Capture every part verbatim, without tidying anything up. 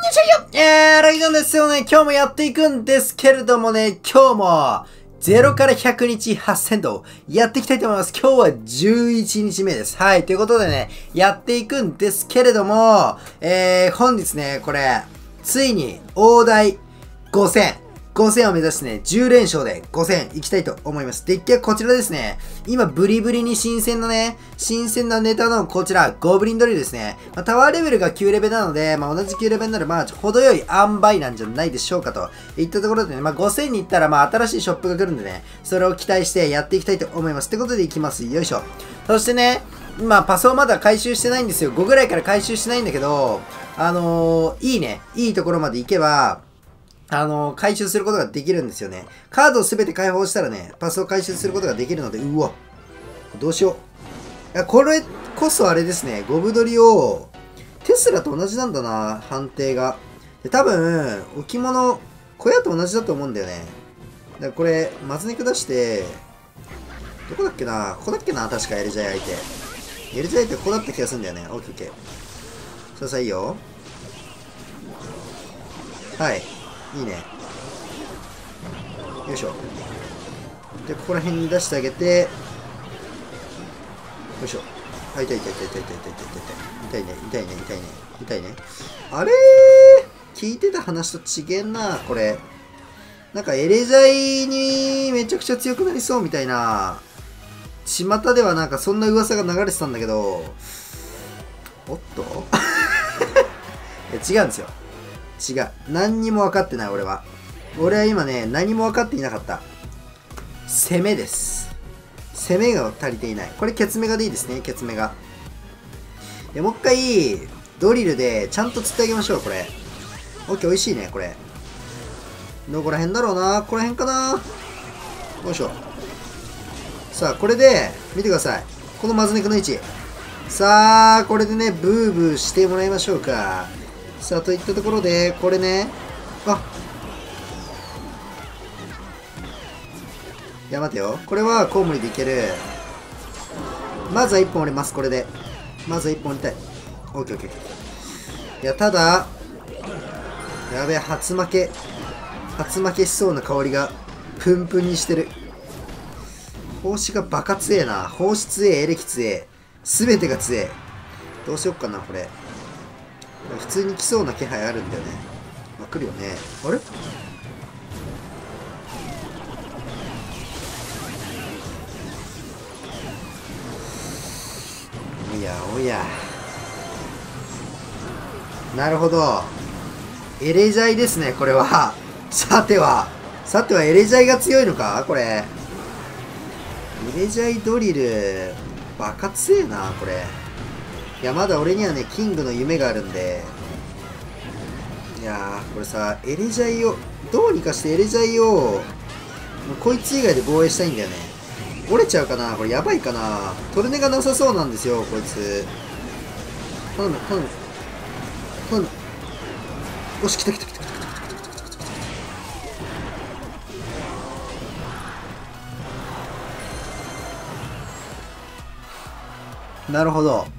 にちはよえー、ラギなんですよね。今日もやっていくんですけれどもね、今日も、ゼロからひゃくにちはっせんとやっていきたいと思います。今日はじゅういちにちめです。はい。ということでね、やっていくんですけれども、えー、本日ね、これ、ついに大台ごせん。ごせんを目指してね、じゅうれんしょうでごせんいきたいと思います。デッキはこちらですね。今、ブリブリに新鮮なね、新鮮なネタのこちら、ゴブリンドリルですね。まあ、タワーレベルがきゅうレベルなので、まあ、同じきゅうレベルになる、まあ、程よい塩梅なんじゃないでしょうかといったところでね、まあ、ごせんに行ったら、まあ、新しいショップが来るんでね、それを期待してやっていきたいと思います。ってことでいきます。よいしょ。そしてね、まあ、パスをまだ回収してないんですよ。ごぐらいから回収してないんだけど、あのー、いいね、いいところまで行けば、あのー、回収することができるんですよね。カードをすべて解放したらね、パスを回収することができるので、うわ。どうしよう。いや、これこそあれですね。ゴブドリを、テスラと同じなんだな、判定が。で、多分、置物、小屋と同じだと思うんだよね。だからこれ、マズ肉出して、どこだっけな、ここだっけな、確かエルジャイ相手。エルジャイ相手ここだった気がするんだよね。オッケーオッケー。さあさあいいよ。はい。いいね。よいしょ。で、ここら辺に出してあげて、よいしょ。あ、痛い痛い痛い痛い痛い痛い痛い痛い痛いね、痛いね、痛いね、痛いね。あれー聞いてた話と違えな、これ。なんかエレジャイにめちゃくちゃ強くなりそうみたいな、巷ではなんかそんな噂が流れてたんだけど、おっといや違うんですよ。違う。何にも分かってない、俺は。俺は今ね、何も分かっていなかった。攻めです。攻めが足りていない。これ、ケツメガでいいですね、ケツメガ。で、もう一回、ドリルでちゃんと釣ってあげましょう、これ。オッケー、美味しいね、これ。どこら辺だろうな、ここら辺かな。よいしょ。さあ、これで、見てください。このマズ肉の位置。さあ、これでね、ブーブーしてもらいましょうか。さあ、といったところで、これね、あいや、待てよ。これはコウモリでいける。まずはいっぽん折れます、これで。まずはいっぽん折りたい。オッケーオッケーオッケー。いや、ただ、やべえ、初負け。初負けしそうな香りが、プンプンにしてる。胞子がバカ強えな。胞子強え、エレキ強え。すべてが強え。どうしよっかな、これ。普通に来そうな気配あるんだよね。まあ、来るよね。あれおやおや。なるほど。エレジャイですね、これは。さては。さてはエレジャイが強いのかこれ。エレジャイドリル、バカ強えな、これ。いや、まだ俺にはね、キングの夢があるんで。いやー、これさ、エレジャイを、どうにかしてエレジャイを、もうこいつ以外で防衛したいんだよね。折れちゃうかなこれやばいかなトルネがなさそうなんですよ、こいつ。頼む、頼む。頼む。よし、来た来た来た来た来た来た来た来た。なるほど。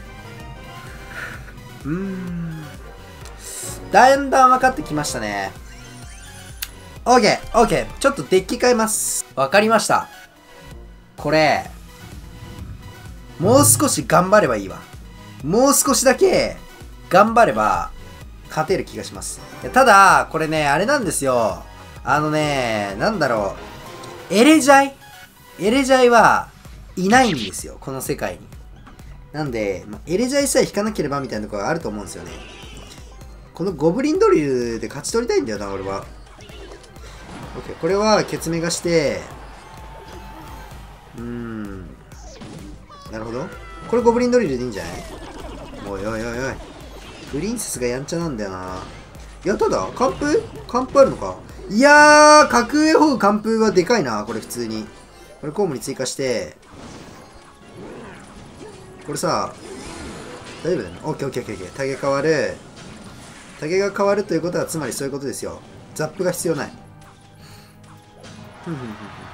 うーん。だんだん分かってきましたね。オーケー、オーケー。ちょっとデッキ変えます。わかりました。これ、もう少し頑張ればいいわ。もう少しだけ頑張れば勝てる気がします。ただ、これね、あれなんですよ。あのね、なんだろう。エレジャイエレジャイはいないんですよ。この世界に。なんで、まエレジャイさえ引かなければみたいなところがあると思うんですよね。このゴブリンドリルで勝ち取りたいんだよな、俺は。OK。これは、ケツメがして、うーん。なるほど。これゴブリンドリルでいいんじゃない？おいおいおいおい。プリンセスがやんちゃなんだよな。いや、ただ、完封完封あるのかいやー、格上ホウ完封はでかいな、これ普通に。これコウモリ追加して、これさ、大丈夫だよね。オッケーオッケーオッケーオッケー。タゲ変わる。タゲが変わるということは、つまりそういうことですよ。ザップが必要ない。ふんふんふん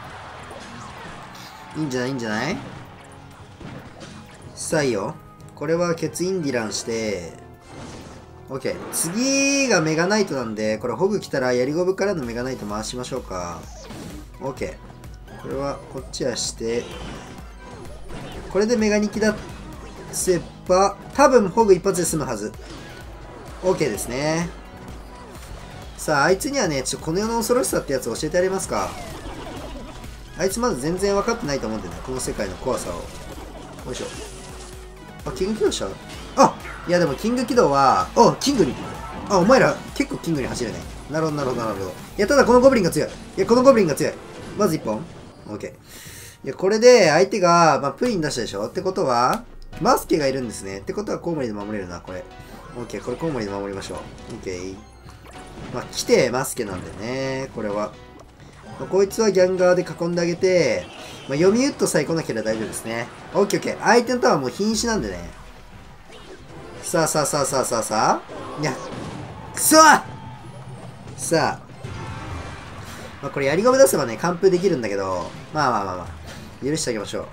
ふん。いいんじゃないいいんじゃないさあいいよ。これはケツインディランして、 OK。次がメガナイトなんで、これホグ来たらヤリゴブからのメガナイト回しましょうか。OK。これはこっちはして、これでメガニキ出せば、多分ホグ一発で済むはず。OK ですね。さあ、あいつにはね、ちょっとこの世の恐ろしさってやつ教えてやりますか。あいつまだ全然分かってないと思うんでね、この世界の怖さを。よいしょ。あ、キング起動した？あ、いやでもキング起動は、あ、キングに。あ、お前ら結構キングに走れない。なるほど、なるほど、なるほど。いや、ただこのゴブリンが強い。いや、このゴブリンが強い。まずいっぽん。OK。いや、これで相手が、まあ、プリン出したでしょってことは、マスケがいるんですね。ってことはコウモリで守れるな、これ。OK。これコウモリで守りましょう。OK。まあ、来てマスケなんでね、これは。まあ、こいつはギャンガーで囲んであげて、まあ、読み打っとさえ来なければ大丈夫ですね。OK、OK。相手のタワーもう瀕死なんでね。さあさあさあさあさあさあ。いや、くそーさあ。まあ、これやりゴム出せばね、完封できるんだけど、まあまあまあまあ、許してあげましょう。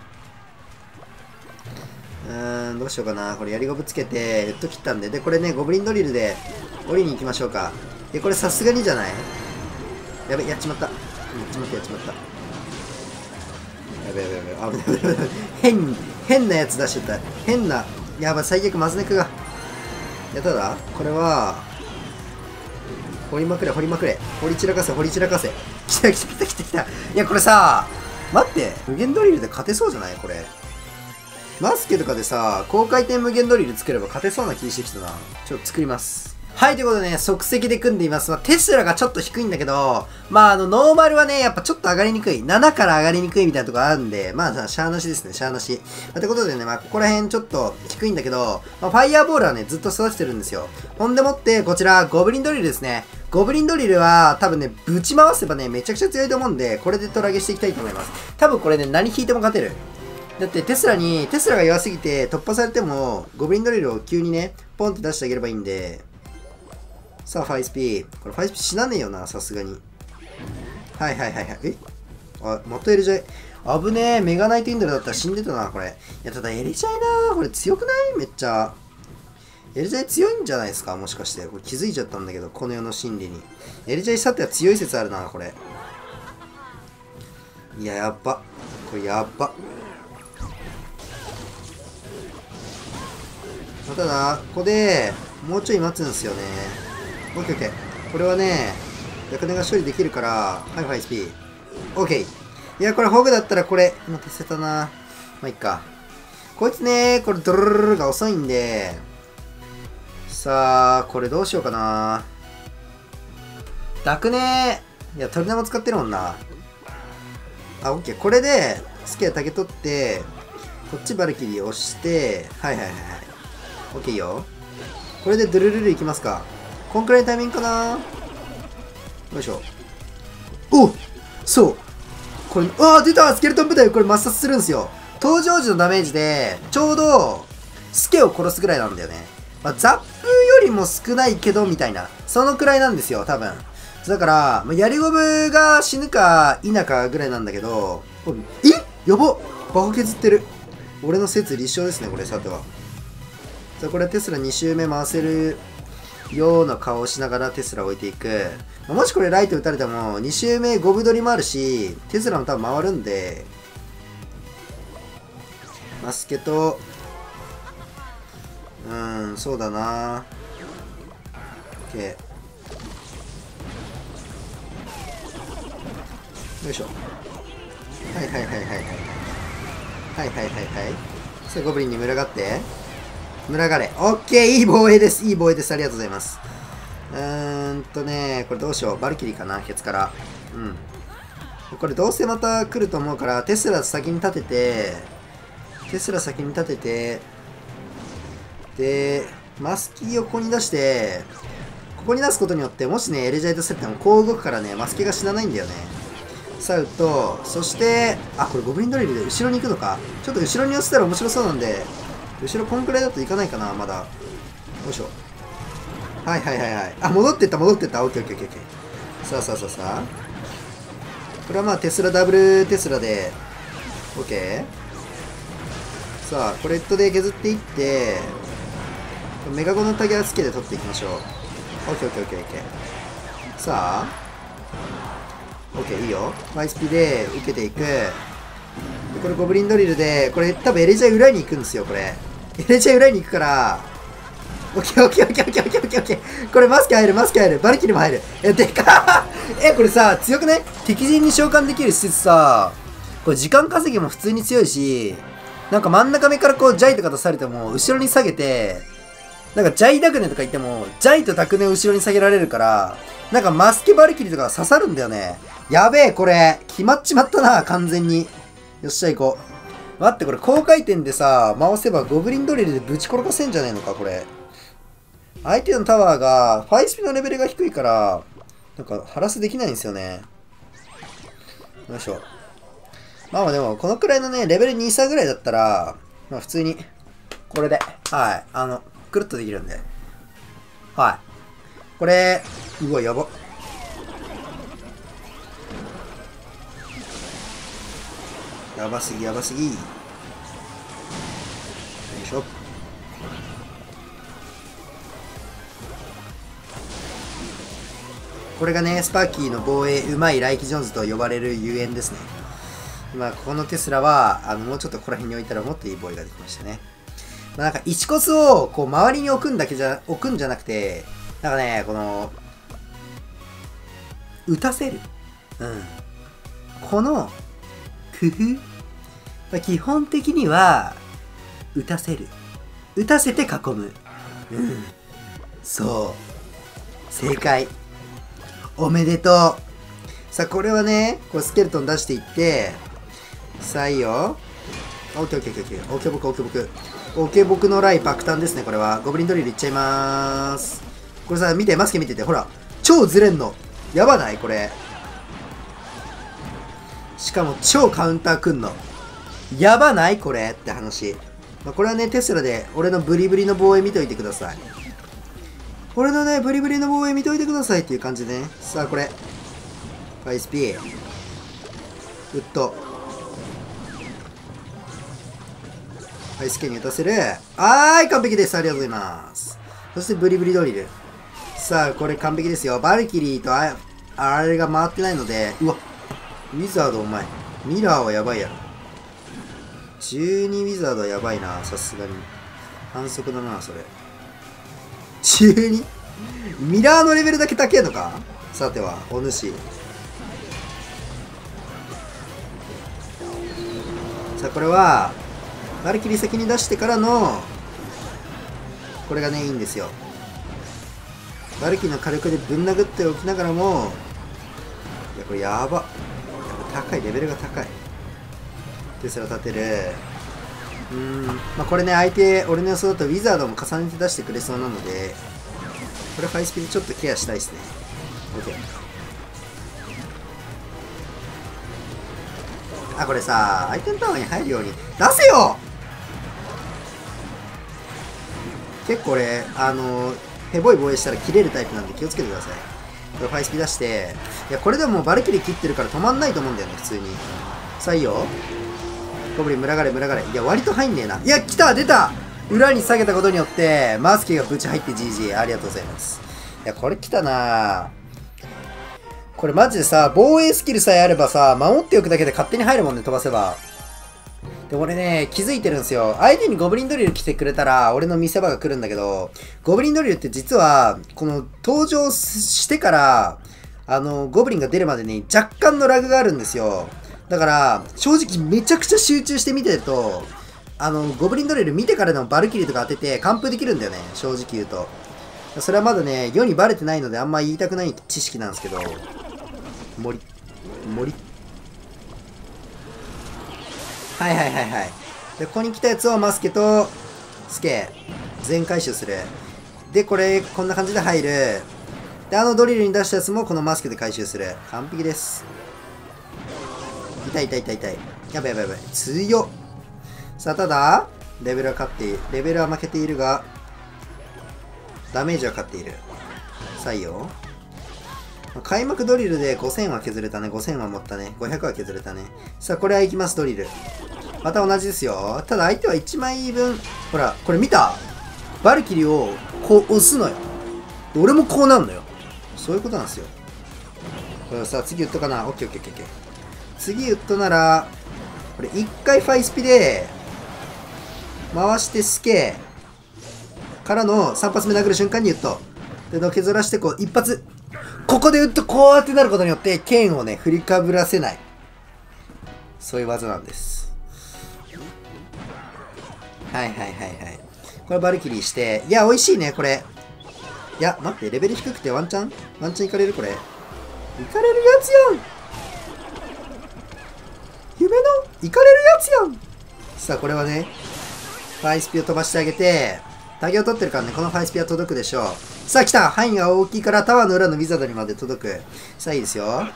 うーん、どうしようかな。これやりゴムつけて、ウッド切ったんで。で、これね、ゴブリンドリルで降りに行きましょうか。で、これさすがにじゃない？やべ、やっちまった。やっちまった、やっちまった。やべやべやべ、危ない危ない危ない。変、変なやつ出してた。変な、やばい、最悪マズネクが。いや、ただ、これは、掘りまくれ、掘りまくれ。掘り散らかせ、掘り散らかせ。来た来た来た来た来た。いや、これさ、待って、無限ドリルで勝てそうじゃないこれ。マスケとかでさ、高回転無限ドリル作れば勝てそうな気してきたな。ちょっと作ります。はい、ということでね、即席で組んでいます。まあ、テスラがちょっと低いんだけど、まあ、あの、ノーマルはね、やっぱちょっと上がりにくい。ななから上がりにくいみたいなとこあるんで、まあ、シャアなしですね、シャアなし。まあ、ということでね、まあ、ここら辺ちょっと低いんだけど、まあ、ファイヤーボールはね、ずっと育ててるんですよ。ほんでもって、こちら、ゴブリンドリルですね。ゴブリンドリルは、多分ね、ぶち回せばね、めちゃくちゃ強いと思うんで、これでトラゲしていきたいと思います。多分これね、何引いても勝てる。だってテスラに、テスラが弱すぎて突破されても、ゴブリンドリルを急にね、ポンって出してあげればいいんで、さあ、ファイスピー。これファイスピー死なねえよな、さすがに。はいはいはいはい。えあ、またエルジャイ。危ねえ。メガナイトインドルだったら死んでたな、これ。いや、ただエルジャイなこれ強くないめっちゃ。エルジャイ強いんじゃないですかもしかして。これ気づいちゃったんだけど、この世の真理に。エルジャイさては強い説あるな、これ。いや、やっば。これやっば。まあ、ただ、ここで、もうちょい待つんですよね。オッケーオッケー。これはね、役ネが処理できるから、はいはい、スピー。オッケー。いや、これホグだったらこれ、今消せたな。まあ、いっか。こいつね、これドルルルルが遅いんで、さあ、これどうしようかな。ダクネー。いや、鳥玉使ってるもんな。あ、オッケー。これで、スケア竹取って、こっちバルキリー押して、はいはいはいはい。オッケーいいよ。これでドゥルルルいきますか。こんくらいのタイミングかな。よいしょ。おそう。これ、ああ、出たスケルトン部隊これ抹殺するんですよ。登場時のダメージで、ちょうど、スケを殺すぐらいなんだよね。まあ、ザップよりも少ないけど、みたいな。そのくらいなんですよ、多分。だから、まあ、ヤリゴブが死ぬか否かぐらいなんだけど、えやばバカ削ってる。俺の説立証ですね、これ、さては。さあ、これテスラに周目回せるような顔をしながらテスラを置いていく。もしこれライト打たれても、に周目ゴブ取りもあるし、テスラも多分回るんで、マスケと、うーん、そうだな。OK。よいしょ。はいはいはいはいはい。はいはいはいはい。さあ、ゴブリンに群がって。群がれ。オッケーいい防衛です。いい防衛です。ありがとうございます。うーんとね、これどうしよう。バルキリーかなケツから。うん。これどうせまた来ると思うから、テスラ先に立てて、テスラ先に立てて、で、マスキーをここに出して、ここに出すことによって、もしね、エレジャイトセットもこう動くからね、マスキーが死なないんだよね。さあ、ウッド。そして、あ、これゴブリンドリルで後ろに行くのか。ちょっと後ろに寄せたら面白そうなんで、後ろこんくらいだといかないかな、まだ。よいしょ。はいはいはいはい。あ、戻ってった、戻ってった。オッケーオッケーオッケー。さあさあさあさあ。これはまあテスラダブルテスラで、オッケー。さあ、これットで削っていって、 メガゴのタゲはつけて取っていきましょう。オッケーオッケーオッケーオッケー。さあ、オッケーいいよ。マイスピで受けていく。でこれゴブリンドリルで、これ多分エレジャー裏に行くんですよ、これ。エレジャー裏に行くから、オッケーオッケーオッケーオッケーオッケーオッケーオッケー。これマスク入る、マスク入る。バルキリも入る。え、でかっえ、これさ、強くない？敵陣に召喚できる施設さ、これ時間稼ぎも普通に強いし、なんか真ん中目からこう、ジャイとか出されても、後ろに下げて、なんかジャイダクネとか言っても、ジャイとダクネを後ろに下げられるから、なんかマスケバルキリとか刺さるんだよね。やべえ、これ。決まっちまったな、完全に。よっしゃ、行こう。待って、これ高回転でさ、回せばゴブリンドリルでぶち転がせんじゃねえのか、これ。相手のタワーが、ファイスピのレベルが低いから、なんか、ハラスできないんですよね。よいしょ。まあまあでも、このくらいのね、レベルに、さんぐらいだったら、まあ普通に、これで、はい、あの、くるっとできるんで。はい。これ、うわ、やば。やばすぎ、やばすぎ。よいしょ。これがね、スパーキーの防衛うまいライキ・ジョーンズと呼ばれるゆえんですね。まあ、ここのテスラは、あの、もうちょっとここら辺に置いたらもっといい防衛ができましたね。まあ、なんか、一骨を、こう、周りに置くんだけじゃ、置くんじゃなくて、なんかね、この、打たせる。うん。この、工夫。まあ、基本的には、打たせる。打たせて囲む。うん。そう。正解。おめでとう。さあ、これはね、こうスケルトン出していって、さあ、いいよ。オッケーオッケーオッケーオッケー。オッケーボク、オッケーボク。オッケーボクのライ爆誕ですね、これは。ゴブリンドリルいっちゃいまーす。これさ、見て、マスケ見てて、ほら。超ずれんの。やばないこれ。しかも、超カウンターくんの。やばないこれって話。まあ、これはね、テスラで、俺のブリブリの防衛見といてください。俺のね、ブリブリの防衛見といてくださいっていう感じでね。さあ、これ。ファイスピー。ウッド。ファイスケに打たせる。はーい、完璧です。ありがとうございます。そして、ブリブリドリル。さあ、これ完璧ですよ。バルキリーとあ、あれが回ってないので、うわ、ウィザードお前。ミラーはやばいやろ。じゅうにウィザードはやばいな、さすがに。反則だな、それ。じゅうに? ミラーのレベルだけ高えのかさては、お主。さあ、これは、バルキリ先に出してからの、これがね、いいんですよ。バルキリの火力でぶん殴っておきながらも、いや、これやば。やっぱ高い、レベルが高い。テスラ立てる。うーん。まあ、これね、相手、俺の予想だとウィザードも重ねて出してくれそうなので、これハイスピードちょっとケアしたいですね。OK。あ、これさ、相手のタワーに入るように、出せよ結構俺、あの、ヘボい防衛したら切れるタイプなんで気をつけてください。これファイスピ出して、いや、これでもバルキリー切ってるから止まんないと思うんだよね、普通に。さあいいよ。ゴブリン群がれ群がれ。いや、割と入んねえな。いや、来た出た裏に下げたことによって、マスケがぶち入って ジージー。ありがとうございます。いや、これ来たなこれマジでさ、防衛スキルさえあればさ、守っておくだけで勝手に入るもんね、飛ばせば。で、俺ね、気づいてるんですよ。相手にゴブリンドリル来てくれたら、俺の見せ場が来るんだけど、ゴブリンドリルって実は、この、登場してから、あの、ゴブリンが出るまでに若干のラグがあるんですよ。だから、正直めちゃくちゃ集中して見てると、あの、ゴブリンドリル見てからでもバルキリーとか当てて完封できるんだよね、正直言うと。それはまだね、世にバレてないのであんま言いたくない知識なんですけど、森、森。はいはいはいはい。で、ここに来たやつをマスケと、スケ、全回収する。で、これ、こんな感じで入る。で、あのドリルに出したやつもこのマスケで回収する。完璧です。痛い痛い痛い痛い。やばいやばいやばい。強っ。さあ、ただ、レベルは勝っている。レベルは負けているが、ダメージは勝っている。さあ、いいよ。開幕ドリルでごせんは削れたね。ごせんは持ったね。ごひゃくは削れたね。さあ、これはいきます、ドリル。また同じですよ。ただ相手はいちまいぶん。ほら、これ見たバルキリーをこう押すのよ。俺もこうなんのよ。そういうことなんですよ。これさ、次打っとかな。オッケーオッケーオッケー。次打っとなら、これ一回ファイスピで、回してスケからのさん発目殴る瞬間に打っと。で、のけずらしてこう、一発。ここで打っとこうやってなることによって、剣をね、振りかぶらせない。そういう技なんです。はいはいはいはい。これバルキリーして、いや、美味しいね、これ。いや、待って、レベル低くてワンチャンワンチャンいかれるこれ。いかれるやつやん夢のいかれるやつやんさあ、これはね、ファイスピを飛ばしてあげて、タゲを取ってるからね、このファイスピは届くでしょう。さあ、来た範囲が大きいからタワーの裏のウィザードにまで届く。さあ、いいですよ。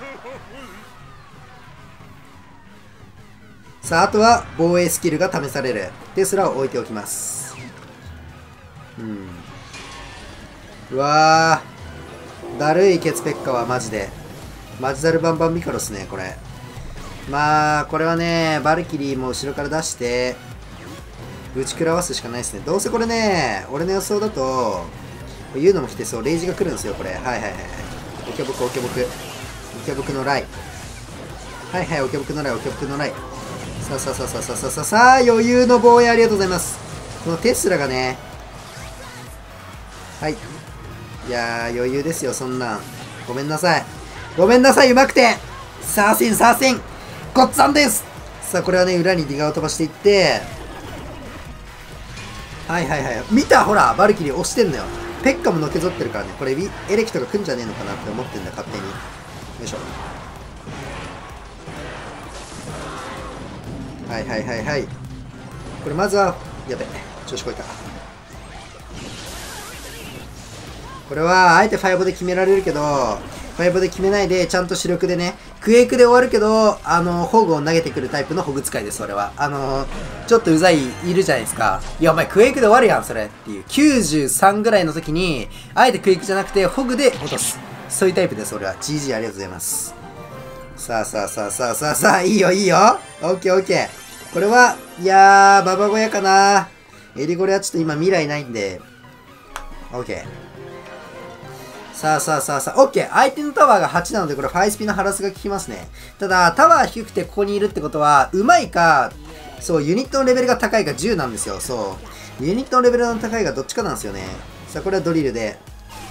さあ、あとは防衛スキルが試される。テスラを置いておきます。うん。うわー。だるいケツペッカはマジで。マジダルバンバンミカロスね、これ。まあ、これはね、バルキリーも後ろから出して、打ち食らわすしかないですね。どうせこれね、俺の予想だと、言うのも来てそう、レイジが来るんですよ、これ。はいはいはいはい。オキャボク、オキャボク。オキャボクのライ。はいはい、オキャボクのライ、オキャボクのライ。さあさあさあさあさあさあさあさあ、余裕の防衛ありがとうございます。このテスラがね、はい。いやー、余裕ですよ、そんなん。ごめんなさい。ごめんなさい、うまくてサーセン、サーセンごっつぁんです。さあ、これはね、裏にディガーを飛ばしていって、はいはいはい。見たほら、バルキリー押してんのよ。ペッカものけぞってるからね。これ、エレキとか来んじゃねえのかなって思ってんだ、勝手に。よいしょ。はいはいはいはい。これまずは、やべ、調子こいた。これは、あえてファイボで決められるけど、ファイボで決めないで、ちゃんと主力でね、クエイクで終わるけど、あの、ホグを投げてくるタイプのホグ使いです、それは。あの、ちょっとうざい、いるじゃないですか。いや、お前クエイクで終わるやん、それ。っていう。きゅうじゅうさんぐらいの時に、あえてクエイクじゃなくて、ホグで落とす。そういうタイプです、俺は。ジージー ありがとうございます。さあさあさあさあさあさあ、いいよいいよ。オッケーオッケー。これは、いやー、ババ小屋かな。エリゴレはちょっと今未来ないんで。オッケー。さあさあさあさあ、オッケー。相手のタワーがはちなので、これファイスピのハラスが効きますね。ただ、タワー低くてここにいるってことは、うまいか、そう、ユニットのレベルが高いかじゅうなんですよ。そう。ユニットのレベルの高いがどっちかなんですよね。さあ、これはドリルで。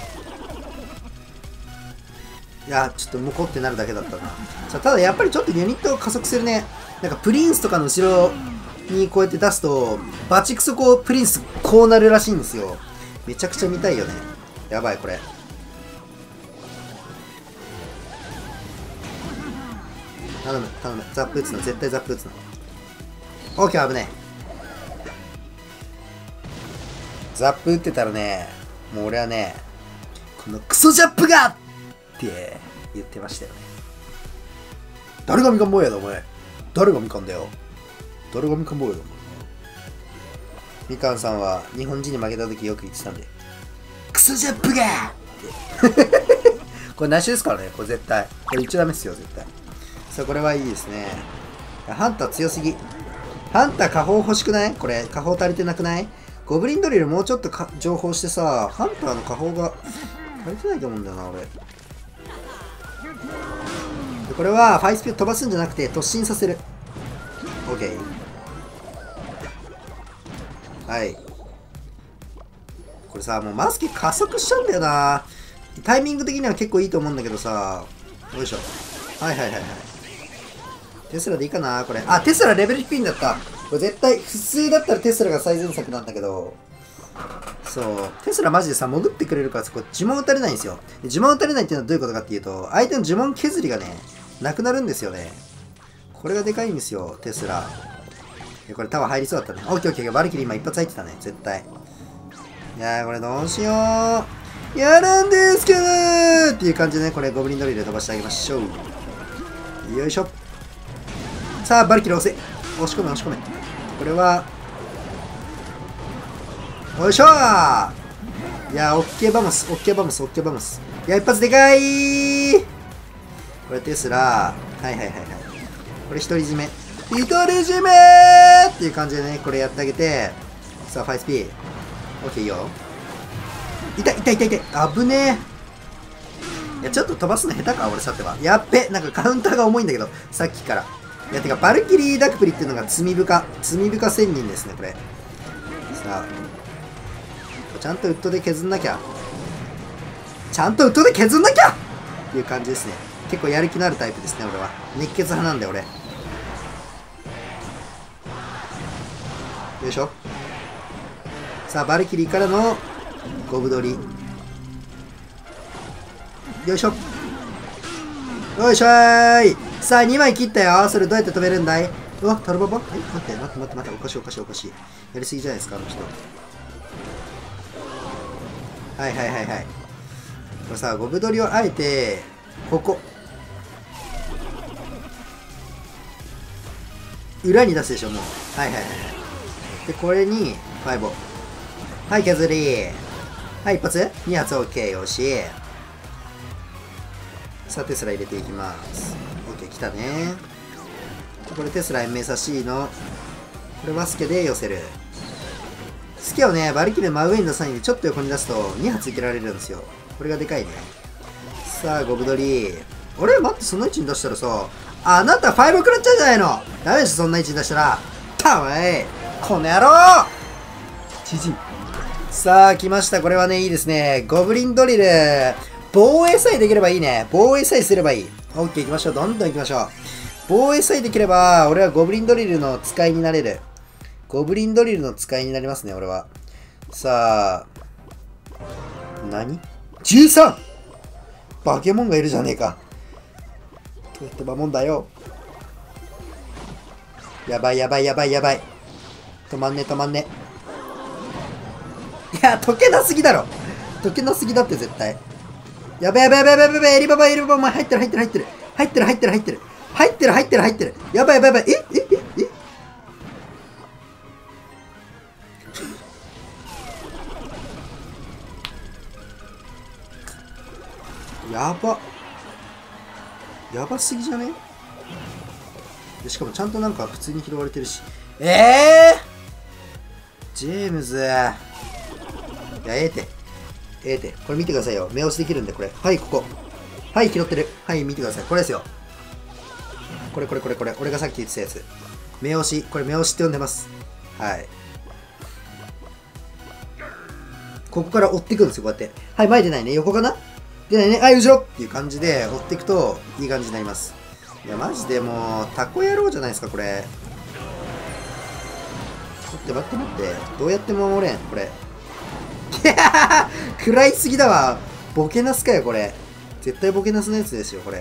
いや、ちょっと向こうってなるだけだったな。さあ、ただやっぱりちょっとユニットを加速するね。なんかプリンスとかの後ろにこうやって出すと、バチクソこう、プリンスこうなるらしいんですよ。めちゃくちゃ見たいよね。やばい、これ。頼む、頼む。ザップ打つの、絶対ザップ打つの。オーケー、危ねえ。ザップ打ってたらね、もう俺はね、このクソジャップがって言ってましたよね。誰がみかん坊やだ、お前。誰がみかんだよ。誰がみかん坊やだ、お前。みかんさんは日本人に負けた時よく言ってたんで、クソジャップがって。これなしですからね、これ絶対。これ言っちゃダメですよ、絶対。さあ、これはいいですね。ハンター強すぎ。ハンター下方欲しくない？これ、下方足りてなくない？ゴブリンドリルもうちょっとか情報してさ、ハンターの下方が足りてないと思うんだよな、俺。でこれは、ファイスピード飛ばすんじゃなくて、突進させる。OK。はい。これさ、もうマスケ加速しちゃうんだよな。タイミング的には結構いいと思うんだけどさ。よいしょ。はいはいはいはい。テスラでいいかなこれ。あ、テスラレベル低いんだった。これ絶対、普通だったらテスラが最善策なんだけど、そう。テスラマジでさ、潜ってくれるからさ、これ呪文打たれないんですよ。で呪文打たれないっていうのはどういうことかっていうと、相手の呪文削りがね、なくなるんですよね。これがでかいんですよ、テスラ。これタワー入りそうだったね。オッケーオッケー。バルキリー今一発入ってたね、絶対。いやー、これどうしよう。やるんですけどーっていう感じでね、これゴブリンドリルで飛ばしてあげましょう。よいしょ。さあ、バルキリー押せ。押し込め、押し込め。これは、よいしょー。いやー、オッケーバモス、オッケーバモス、オッケーバモス。いや、一発でかいー。これテスラ、はいはいはいはい。これ独り占め。独り占めーっていう感じでね、これやってあげて、さあ、ファイスピー。 オッケーいいよ。痛い痛い痛い痛い。あぶねえ。いや、ちょっと飛ばすの下手か、俺さては。やっべ。なんかカウンターが重いんだけど、さっきから。いや、てか、バルキリーダクプリっていうのが罪深。罪深仙人ですね、これ。さあ。ちゃんとウッドで削んなきゃ。ちゃんとウッドで削んなきゃっていう感じですね。結構やる気のあるタイプですね、俺は。熱血派なんで、俺。よいしょ。さあ、バルキリーからのゴブ取り。よいしょ。よいしょーい。さあ、にまい切ったよ。それどうやって止めるんだい？うわ、タルババ？え、待って、待って、待って、待って、おかしい、おかしい、おかしい。やりすぎじゃないですか、あの人。はいはいはいはい。これさ、ゴブ取りをあえて、ここ。裏に出すでしょ、もう。はいはいはいはい。で、これに、ファイボ。はい、削り。はい、一発 ?に 発 OK、よし。さあ、テスラ入れていきます。OK、来たね。これテスラ エムエスシー の、これバスケで寄せる。スケをね、バルキリー真上に出さないで、ちょっと横に出すとに発いけられるんですよ。これがでかいね。さあ、ゴブ取り。あれ待って、その位置に出したらさ、あなたファイブ食らっちゃうじゃないの。ダメでしょ、そんな位置に出したら。たわい。この野郎知人。さあ、来ました。これはね、いいですね。ゴブリンドリル。防衛さえできればいいね。防衛さえすればいい。オッケー、行きましょう。どんどん行きましょう。防衛さえできれば、俺はゴブリンドリルの使いになれる。ゴブリンドリルの使いになりますね、俺は。さあ。何 ?じゅうさん! バケモンがいるじゃねえか。どうやって守んだよ。やばいやばいやばいやばい。止まんね止まんね。いや、溶けなすぎだろ。溶けなすぎだって絶対。やべやべやべやべやべ、エリババエリババ、お前入ってる入ってる入ってる。入ってる入ってる入ってる。入ってる入ってる入ってる。やばいやばいやばい。ええええやば。やばすぎじゃね？でしかもちゃんとなんか普通に拾われてるし。ええー、ジェームズ。いや、ええて。ええて。これ見てくださいよ。目押しできるんで、これ。はい、ここ。はい、拾ってる。はい、見てください。これですよ。これこれこれこれ。俺がさっき言ってたやつ。目押し。これ目押しって呼んでます。はい。ここから追っていくんですよ、こうやって。はい、前出ないね。横かな出ないね。はい、後ろっていう感じで追っていくと、いい感じになります。いや、マジでもう、タコ野郎じゃないですか、これ。待って待って待って。どうやって守れん、これ。いやー食らいすぎだわ。ボケナスかよ、これ。絶対ボケナスのやつですよ、これ。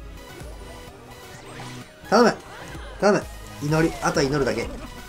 頼む頼む祈り。あとは祈るだけ。いい、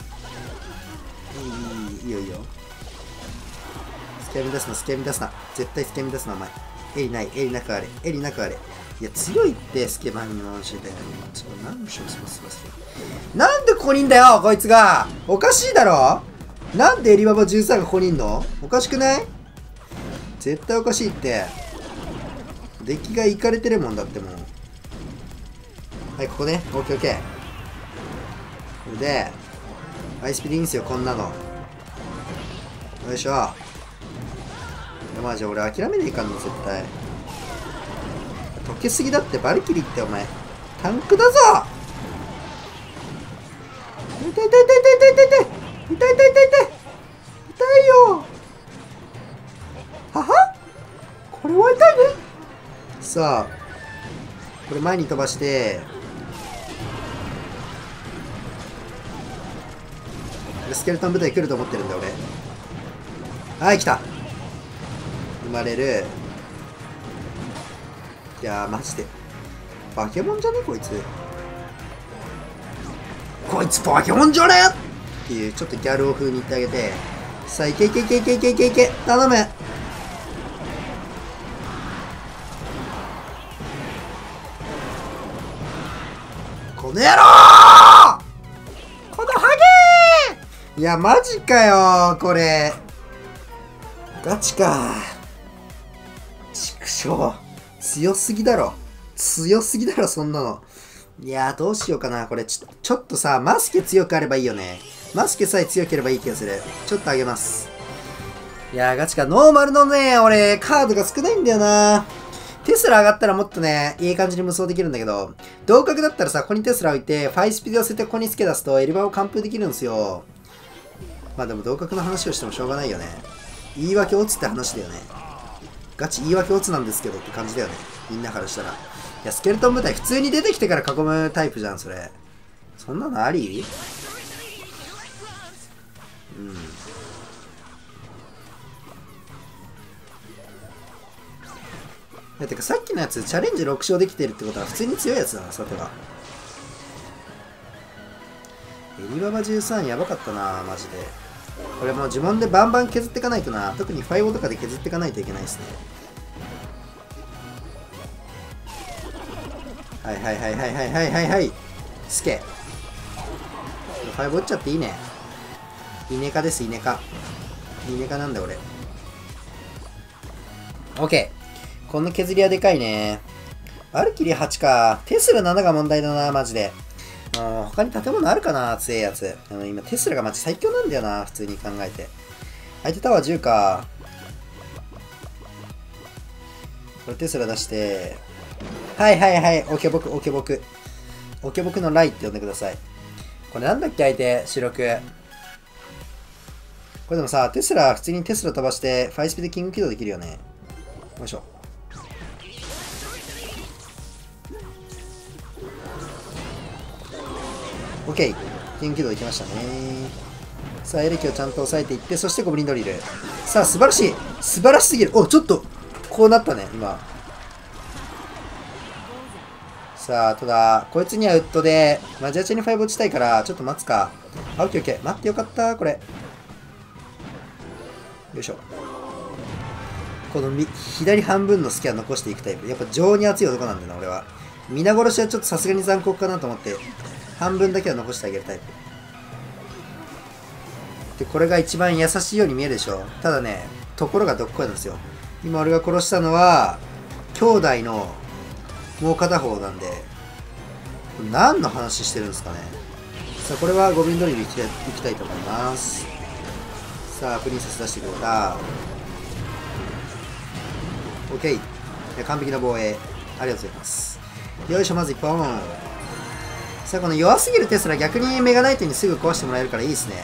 いいよいいよ。スキャミ出すな、スキャミ出すな。絶対スキャミ出すな、お前。エリない、エリなくあれ。エリなくあれ。いや、強いって、スケバンの教えて。ちょっと何のしょすますますなんでここにいんだよ、こいつが。おかしいだろ。なんでエリババじゅうさんがここにいんの？おかしくない？絶対おかしいって。デッキがいかれてるもんだってもう。はい、ここね。オッケーオッケー。これで、アイスピでいいんすよ、こんなの。よいしょ。いや、マジ俺諦めねえかんの、絶対。溶けすぎだって、バルキリーってお前、タンクだぞ。痛い痛い痛い痛い痛い痛い痛い痛い痛い痛い痛い痛い痛いよ。ははこれは痛いね。さあ、これ前に飛ばして、スケルトン部隊来ると思ってるんだ俺。はい、来た。生まれる。いやー、マジで。バケモンじゃねこいつ。こいつバケモンじゃねっていう、ちょっとギャルを風に言ってあげて。さあ、いけいけいけいけいけいけいけ。頼む。この野郎このハゲー。いや、マジかよこれ。ガチか。畜生。強すぎだろ。強すぎだろ、そんなの。いやー、どうしようかな。これちょ、ちょっとさ、マスケ強くあればいいよね。マスケさえ強ければいい気がする。ちょっと上げます。 いやー、ガチか。ノーマルのね、俺、カードが少ないんだよな。テスラ上がったらもっとね、いい感じに無双できるんだけど、同格だったらさ、ここにテスラ置いて、ファイスピで寄せてここに付け出すと、エリバーを完封できるんですよ。まあでも同格の話をしてもしょうがないよね。言い訳オツって話だよね。ガチ言い訳オツなんですけどって感じだよね。みんなからしたら。いや、スケルトン部隊普通に出てきてから囲むタイプじゃん、それ。そんなのあり？うん。いや、てかさっきのやつ、チャレンジろく勝できてるってことは普通に強いやつだな、さては。エリババじゅうさんやばかったな、マジで。これもう呪文でバンバン削っていかないとな。特にファイボとかで削っていかないといけないですね。はいはいはいはいはいはいはいはい。スケ。ファイボ打っちゃっていいね。イネカです、イネカ。イネカなんだ俺。オッケー。この削りはでかいね。バルキリーはちか。テスラななが問題だな、マジで。もう他に建物あるかな、強いやつ。あの今テスラがマジ最強なんだよな、普通に考えて。相手タワーじゅうか。これテスラ出して。はいはいはい、オケボク、オケボク。オケボクのライって呼んでください。これなんだっけ、相手、主力。これでもさ、テスラ、普通にテスラ飛ばして、ファイスピでキング起動できるよね。よいしょ。OK。キング起動できましたね。さあ、エレキをちゃんと押さえていって、そしてゴブリンドリル。さあ、素晴らしい。素晴らしすぎる。お、ちょっと、こうなったね、今。さあ、ただ、こいつにはウッドで、マジアチェにファイブ落ちたいから、ちょっと待つか。あ、オッケーオッケー。待ってよかった、これ。よいしょ。この左半分のスキャン残していくタイプ。やっぱ情に熱い男なんだよな、俺は。皆殺しはちょっとさすがに残酷かなと思って、半分だけは残してあげるタイプ。で、これが一番優しいように見えるでしょ。ただね、ところがどっこいなんですよ。今俺が殺したのは、兄弟のもう片方なんで、何の話してるんですかね。さあ、これはゴブリンドリルいきたい、いきたいと思います。さあ、プリンセス出してくれた。OK。完璧な防衛。ありがとうございます。よいしょ、まずいっぽん。さあ、この弱すぎるテスラ逆にメガナイトにすぐ壊してもらえるからいいですね。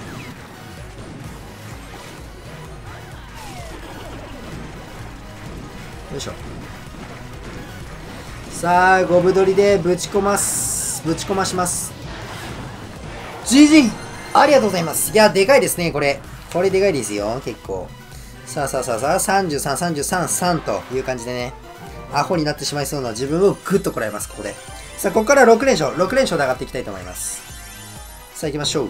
よいしょ。さあ、ゴブ取りでぶち込ます。ぶち込まします。ジージー! ありがとうございます。いや、でかいですね、これ。これでかいですよ、結構。さあさあさあさあ、さんじゅうさん、さんじゅうさん、さんという感じでね、アホになってしまいそうな自分をグッとこらえます、ここで。さあ、ここからろく連勝、ろく連勝で上がっていきたいと思います。さあ、行きましょう。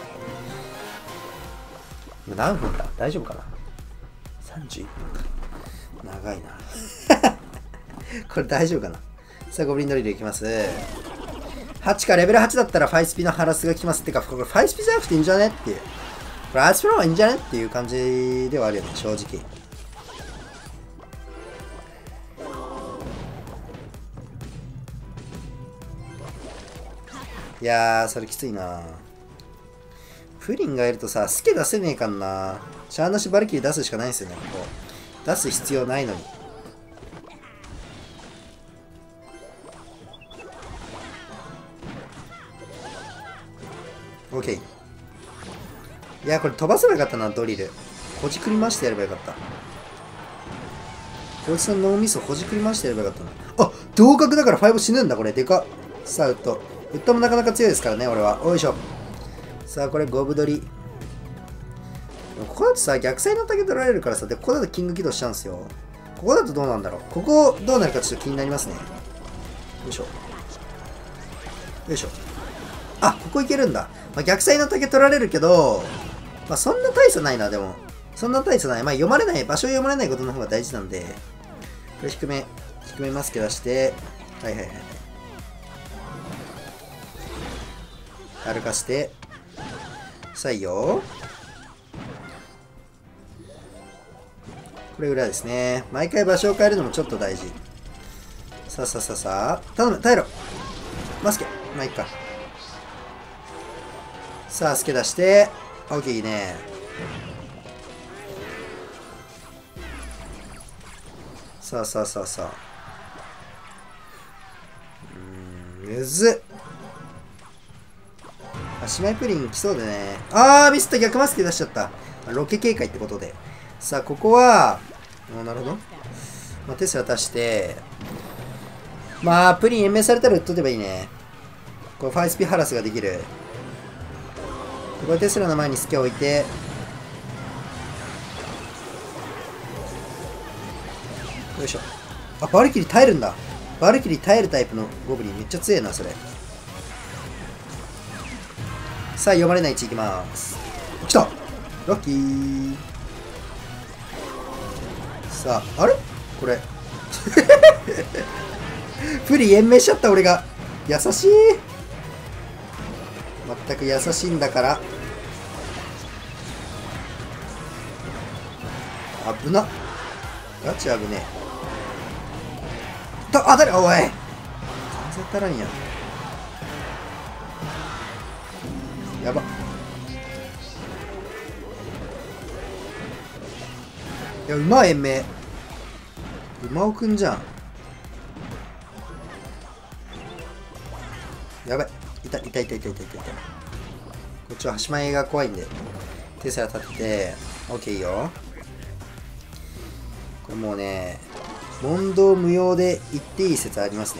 今何分だ？大丈夫かな ?さんじゅういっぷんか。長いな。これ大丈夫かな。さあ、ゴブリンドリルいきます。はちか、レベルはちだったらファイスピのハラスが来ます。ってか、これファイスピじゃなくていいんじゃねっていう。これアーチプロはいいんじゃねっていう感じではあるよね、正直。いやー、それきついな。プリンがいるとさ、スケ出せねえかんな。シャーなしバルキリー出すしかないんですよね、ここ。出す必要ないのに。オッケー。いや、これ飛ばせばよかったな、ドリル。ほじくり回してやればよかった。こいつの脳みそほじくり回してやればよかったな。あ、同格だからご死ぬんだ、これ。でかっ。さあ、ウッド。ウッドもなかなか強いですからね、俺は。おいしょ。さあ、これゴブ取り。ここだとさ、逆サイの竹取られるからさ、で、ここだとキング起動しちゃうんですよ。ここだとどうなんだろう。ここどうなるかちょっと気になりますね。よいしょ。よいしょ。あ、ここいけるんだ。まあ、逆サイの竹取られるけど、まあ、そんな大差ないな、でも。そんな大差ない。まあ、読まれない、場所を読まれないことの方が大事なんで、これ低め、低めマスケ出して、はいはいはい。歩かして、採用。これ裏ですね。毎回場所を変えるのもちょっと大事。さあさあさあさあ、頼む、耐えろ。マスケ。まあ、いっか。さあ、スケ出して、オッケーいいね。 さあさあさあさあ。うーん、むずっ。あ、姉妹プリン来そうでね。あー、ミスった。逆マスク出しちゃった。ロケ警戒ってことで。さあ、ここは、おなるほど。まあ、テスラ足して、まあ、プリン延命されたら売っとけばいいね。これファイスピハラスができる。これテスラの前にスケ置いて、よいしょ。あ、バルキリー耐えるんだ。バルキリー耐えるタイプのゴブリンめっちゃ強いな、それ。さあ、読まれない位置いきます。来たラッキー。さあ、あれこれ。プリ延命しちゃった、俺が。優しい。全く優しいんだから。危な。ガチ危ねえ。た、あ、誰おい。全然当たらんやん。やば。いや、うまい延命。うまおくんじゃん。やばい。いた、いたいたいたいたいたいた。こっちは端前が怖いんで。テスラ立てて、OK いいよ。これもうね、問答無用で言っていい説ありますね。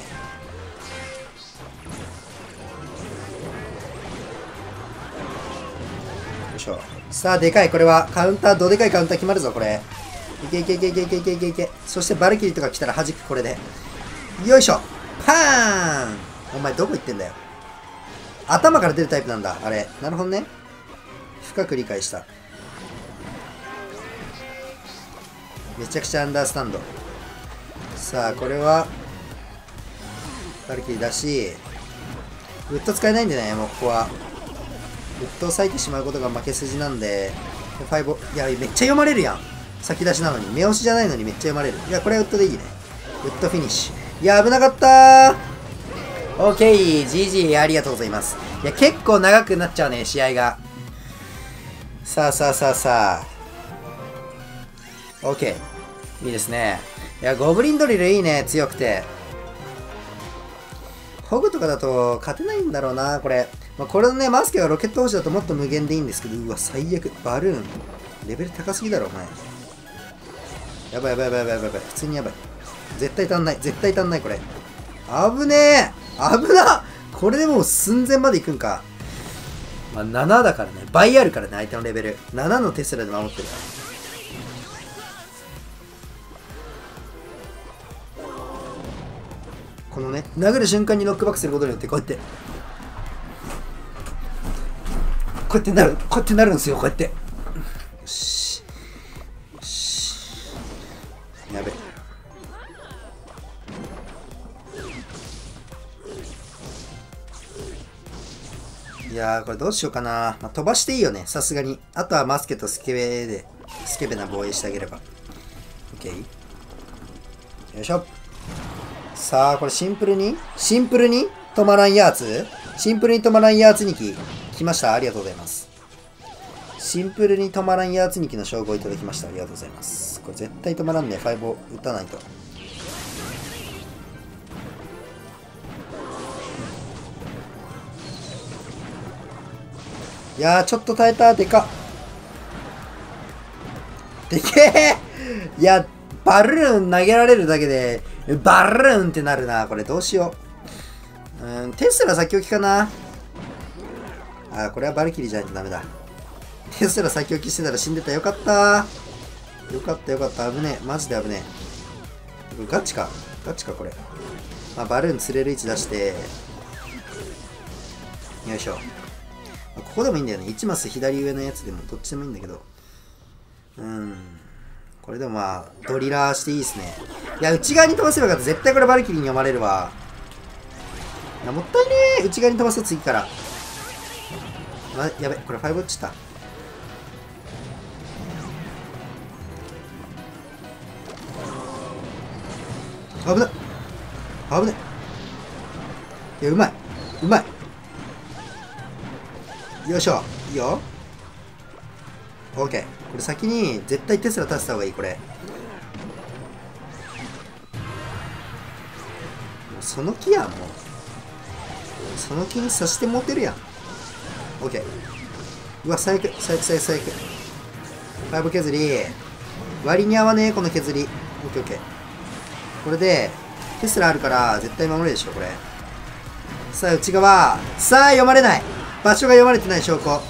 よいしょ。さあ、でかい。これはカウンター、どでかいカウンター決まるぞ、これ。いけいけいけいけいけいけいけいけ。そしてバルキリーとか来たら弾く、これで。よいしょ。パーン。お前どこ行ってんだよ。頭から出るタイプなんだ、あれ。なるほどね。深く理解した。めちゃくちゃアンダースタンド。さあ、これは、バルキリーだし、ウッド使えないんでね、もうここは。ウッドを割いてしまうことが負け筋なんで、ファイブ、いや、めっちゃ読まれるやん。先出しなのに。目押しじゃないのにめっちゃ読まれる。いや、これはウッドでいいね。ウッドフィニッシュ。いや、危なかったー。オーケー、ジージー ありがとうございます。いや、結構長くなっちゃうね、試合が。さあさあさあさあ。オーケー。いいですね。いや、ゴブリンドリルいいね、強くて。ホグとかだと勝てないんだろうな、これ。まあ、これのね、マスケがロケット星だともっと無限でいいんですけど、うわ、最悪。バルーン。レベル高すぎだろ、お前。やばいやばいやばいやばいやばい。普通にやばい。絶対足んない。絶対足んない、これ。危ねえ危なこれでもう寸前まで行くんか。まあ、ななだからね。倍あるからね、相手のレベル。ななのテスラで守ってるから。このね、殴る瞬間にノックバックすることによって、こうやって。こうやってなる。こうやってなるんですよ、こうやって。よし。よし。やべ。いやー、これどうしようかな。まあ、飛ばしていいよね、さすがに。あとはマスケとスケベで、スケベな防衛してあげれば。OK。よいしょ。さあ、これシンプルにシンプルに止まらんやつシンプルに止まらんやつにき。来ました。ありがとうございます。シンプルに止まらんやつにきの称号いただきました。ありがとうございます。これ絶対止まらんね。ファイブを打たないと。いやー、ちょっと耐えた。でかっ。でけえいや、バルーン投げられるだけで、バルーンってなるな。これどうしよう。うん、テスラ先置きかな。あー、これはバルキリーじゃないとダメだ。テスラ先置きしてたら死んでた。よかった。よかったよかった。危ねえ。マジで危ねえ。これガチか。ガチか、これ。まあ、バルーン釣れる位置出して。よいしょ。ここでもいいんだよね。いちマス左上のやつでもどっちでもいいんだけど。うん。これでもまあ、ドリラーしていいですね。いや、内側に飛ばせばよかった。絶対これバルキリーに読まれるわ。いや、もったいねえ。内側に飛ばすと次から。ま、やべ、これファイブ落ちた。危ない。危ない。いや、うまい。うまい。よいしょ。いいよ。オーケー。これ先に絶対テスラ立てた方がいい、これ。 その気やん、もう。その気にさして持てるやん。オッケー。うわ、最悪、最悪、最悪、最悪。ファイブ削り。割に合わねえ、この削り。オッケーオッケー。これで、テスラあるから、絶対守れるでしょ、これ。さあ、内側。さあ、読まれない。場所が読まれてない証拠。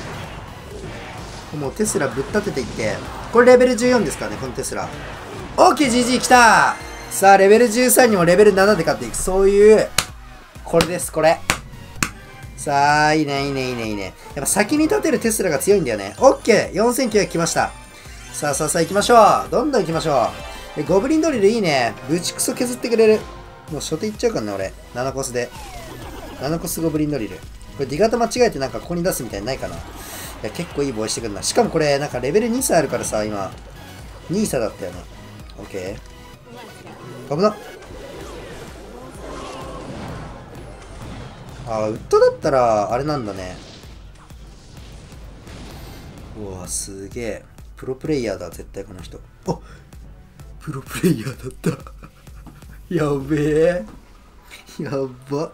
もうテスラぶっ立てていって。これレベルじゅうよんですからね、このテスラ。オッケー、ジージー 来た。さあ、レベルじゅうさんにもレベルななで勝っていく。そういう、これです、これ。さあ、いいね、いいね、いいね、いいね。やっぱ先に立てるテスラが強いんだよね。オッケー !よんせんきゅうひゃく来ました。さあさあさあ行きましょう。どんどん行きましょう。ゴブリンドリルいいね。ぶちクソ削ってくれる。もう初手いっちゃうからね、俺。ななコスで。ななコスゴブリンドリル。これ、ディガタ間違えてなんかここに出すみたいにないかな。いや、結構いい防衛してくるな。しかもこれ、なんかレベルに差あるからさ、今。に差だったよね。オッケー。危なっ。あ、ウッドだったら、あれなんだね。うわ、すげえ。プロプレイヤーだ、絶対この人。あ、プロプレイヤーだった。やべえ。やば。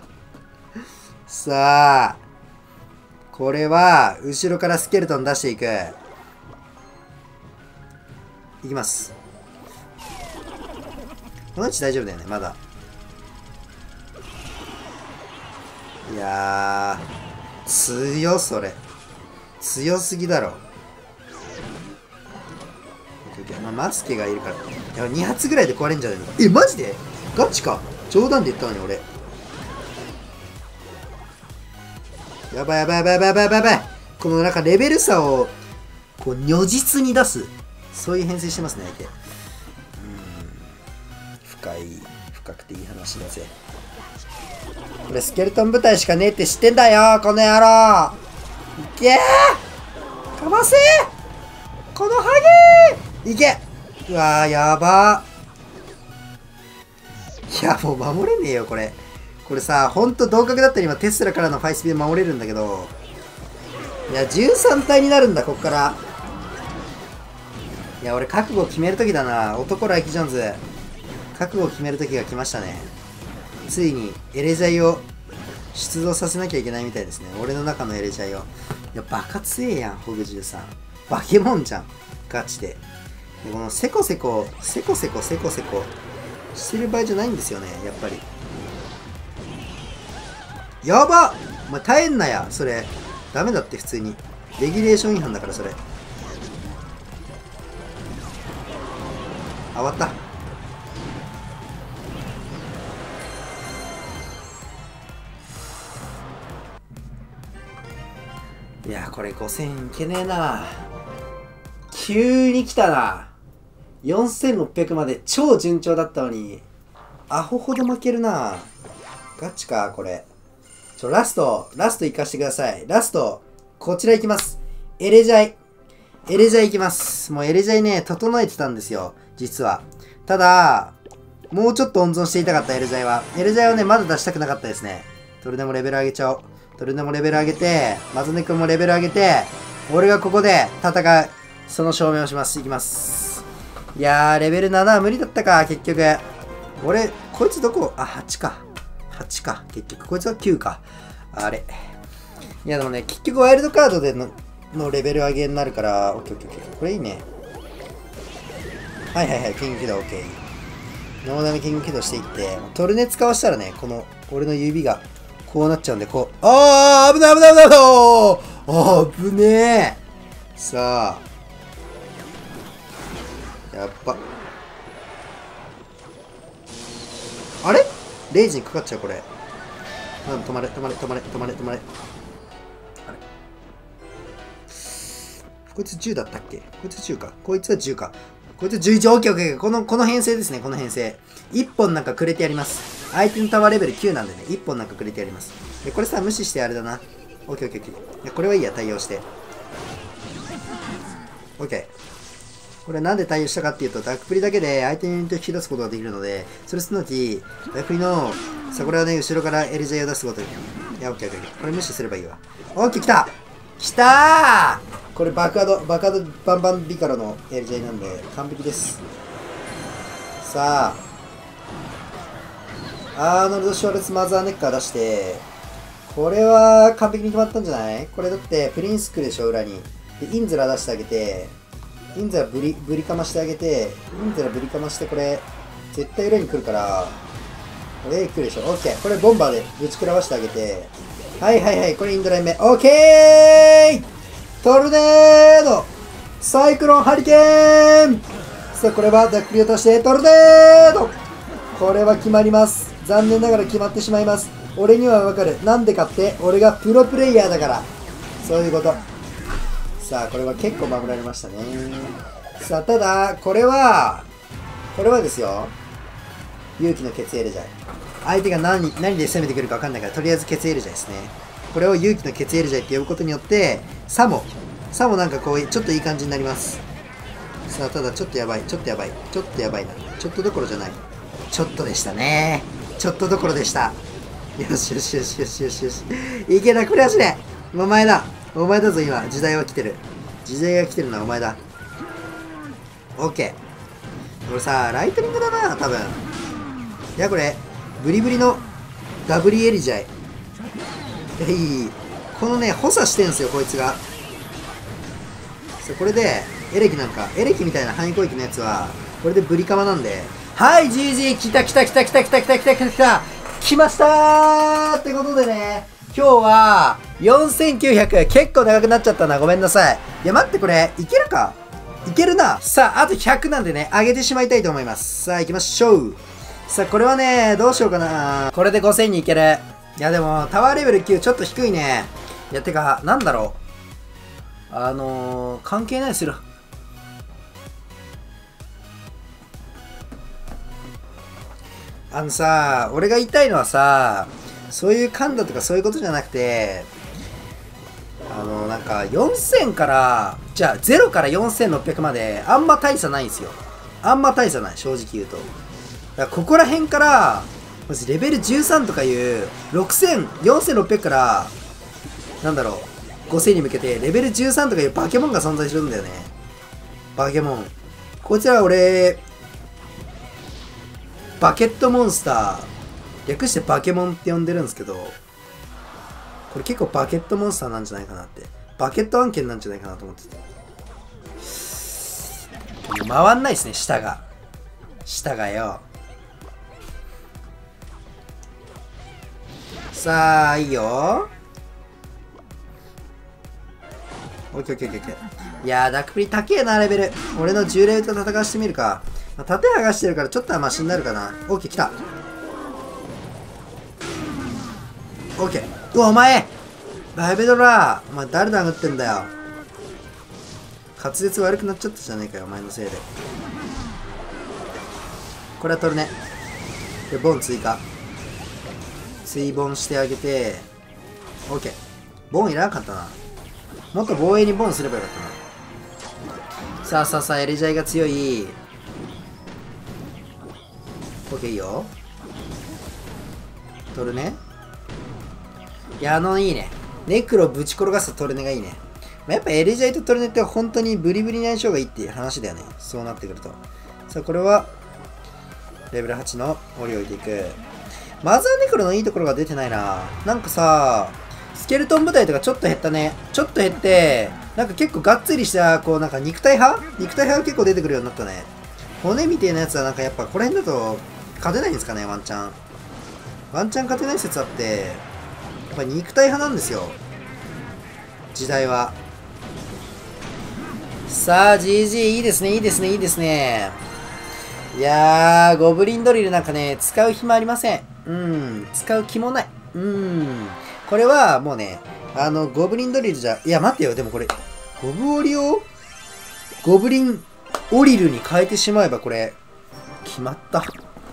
さあ。これは、後ろからスケルトン出していく。いきます。この位置大丈夫だよね、まだ。いやー、強それ。強すぎだろ。まあ、マスケがいるから。いや、に発ぐらいで壊れんじゃないのか。え、マジでガチか。冗談で言ったのに、俺。やばいやばいやばいやばいやばいやばいやばい。このなんかレベル差を、こう、如実に出す。そういう編成してますね、相手。うーん。深い、深くていい話だぜ。これスケルトン部隊しかねえって知ってんだよ、この野郎。いけーかませーこのハゲーいけうわー、やばー。いや、もう守れねえよ、これ。これさ、ほんと同格だったら今テスラからのファイスピで守れるんだけど。いや、じゅうさん体になるんだ、こっから。いや、俺覚悟を決めるときだな。男ライキジョーンズ。覚悟を決めるときが来ましたね。ついにエレジャイを出動させなきゃいけないみたいですね。俺の中のエレジャイを。いや、バカ強えやん、ホグじゅうさん。バケモンじゃん。ガチで。でこのセコセコ、セコセコ、セコセコしてる場合じゃないんですよね、やっぱり。やばっお前耐えんなや、それ。ダメだって普通に。レギュレーション違反だから、それ。あ、終わった。いや、これごせんいけねえな。急に来たな。よんせんろっぴゃくまで超順調だったのに、アホほど負けるな。ガチか、これ。ちょ、ラスト、ラスト行かしてください。ラスト、こちら行きます。エレジャイ。エレジャイ行きます。もうエレジャイね、整えてたんですよ。実は。ただ、もうちょっと温存していたかった、エレジャイは。エレジャイはね、まだ出したくなかったですね。それでもレベル上げちゃおう。それでもレベル上げて、マズネ君もレベル上げて、俺がここで戦う。その証明をします。いきます。いやー、レベルななは無理だったか、結局。俺、こいつどこあ、はちか。はちか。結局、こいつはきゅうか。あれ。いや、でもね、結局ワイルドカードでののレベル上げになるから、オッケーオッケーオッケー。これいいね。はいはいはい、キング起動、オッケー。ノーダメキング起動していって、トルネ使わしたらね、この、俺の指が、こうなっちゃうんで、こう。あー危ない危ない危ない危ないあー危ねえさあ。やっば。あれレイジにかかっちゃう、これ。なん止まれ、止まれ、止まれ、止まれ、止まれ。あれこいつじゅうだったっけこいつじゅうか。こいつはじゅうか。こいつじゅういち。オッケーオッケー。この、この編成ですね、この編成。いっぽんなんかくれてやります。相手のタワーレベルきゅうなんでね、いっぽんなんかくれてやります。で、これさ、無視してあれだな。オッケーオッケーオッケー。いや、これはいいや、対応して。オッケー。これなんで対応したかっていうと、ダークプリだけで相手に引き出すことができるので、それすなわち、ダークプリの、さ、これはね、後ろからエルジェイを出すことに。いや、オッケーオッケー。これ無視すればいいわ。オッケー、来た来たーこれ爆アド、爆アドバンバンビカロのエルジェイなんで、完璧です。さあ。 アーノルド・シュワルツ・マザーネッカー出して、これは完璧に決まったんじゃない？これだってプリンスクでしょ、裏に。で、インズラ出してあげて、インズラブリ、ブリかましてあげて、インズラブリかまして、これ、絶対裏に来るから、これ来るでしょ。オッケー。これボンバーでぶち食らわしてあげて、はいはいはい、これインドライン目。オッケー！トルネード！サイクロンハリケーン！さあ、これはダックリを足して、トルネード！これは決まります。残念ながら決まってしまいます。俺にはわかる。なんでかって、俺がプロプレイヤーだから。そういうこと。さあ、これは結構守られましたね。さあ、ただ、これは、これはですよ。勇気のケツエルジャイ。相手が何、何で攻めてくるかわかんないから、とりあえずケツエルジャイですね。これを勇気のケツエルジャイって呼ぶことによって、サモ。サモなんかこう、ちょっといい感じになります。さあ、ただちょっとやばい。ちょっとやばい。ちょっとやばいな。ちょっとどころじゃない。ちょっとでしたね。ちょっとどころでした。よしよしよしよしよしよし。いけた、これはしね。お前だ。お前だぞ、今。時代は来てる。時代が来てるのはお前だ。オッケー。これさ、ライトニングだな、多分。いや、これ、ブリブリのガブリエルジャイ。えい。このね、補佐してんすよ、こいつが。そう、これで、エレキなんか、エレキみたいな範囲攻撃のやつは、これでブリカマなんで。はい、ジージー、来た来た来た来た来た来た来た来た来た来ましたーってことでね、今日は、よんせんきゅうひゃく、結構長くなっちゃったな、ごめんなさい。いや、待って、これ、いけるかいけるな。さあ、あとひゃくなんでね、上げてしまいたいと思います。さあ、行きましょう。さあ、これはね、どうしようかな。これでごせんにいける。いや、でも、タワーレベルきゅう、ちょっと低いね。いや、てか、なんだろう。あのー、関係ないですよ。あのさ、俺が言いたいのはさ、そういう感度とかそういうことじゃなくて、あの、なんか、よんせんから、じゃあ、ゼロからよんせんろっぴゃくまで、あんま大差ないんですよ。あんま大差ない、正直言うと。だからここら辺から、まずレベルじゅうさんとかいう、ろくせん、よんせんろっぴゃくから、なんだろう、ごせんに向けて、レベルじゅうさんとかいうバケモンが存在するんだよね。バケモン。こちらは俺、バケットモンスター、略してバケモンって呼んでるんですけど、これ結構バケットモンスターなんじゃないかなって。バケット案件なんじゃないかなと思ってて。回んないですね、下が。下がよ。さあ、いいよ。オッケーオッケーオッケーオッケー。いやー、ダックプリ高えな、レベル。俺のじゅうレベルと戦わしてみるか。まあ、盾剥がしてるからちょっとはマシになるかな。オッケー、来た。オッケー。うわ、お前バイベドラーお前誰殴ってんだよ。滑舌悪くなっちゃったじゃねえかよ、お前のせいで。これは取るね。で、ボン追加。追ボンしてあげて、オッケー。ボンいらなかったな。もっと防衛にボンすればよかったな。さあさあさあ、エレジャイが強い。オッケー、いいよ。トルネ。いや、あの、いいね。ネクロぶち転がすトルネがいいね。まあ、やっぱエレジャイとトルネって本当にブリブリな相性がいいっていう話だよね。そうなってくると。さあ、これは、レベルはちの檻を置いていく。マザーネクロのいいところが出てないな。なんかさ、スケルトン部隊とかちょっと減ったね。ちょっと減って、なんか結構がっつりした、こうなんか肉体派肉体派が結構出てくるようになったね。骨みたいなやつはなんかやっぱこの辺だと勝てないんですかね、ワンチャン。ワンチャン勝てない説あって、やっぱ肉体派なんですよ。時代は。さあ、ジージー いいですね、いいですね、いいですね。いやー、ゴブリンドリルなんかね、使う暇ありません。うん、使う気もない。うん。これはもうね、あの、ゴブリンドリルじゃ、いや待ってよ、でもこれ、ゴブオリを、ゴブリンオリルに変えてしまえばこれ、決まった。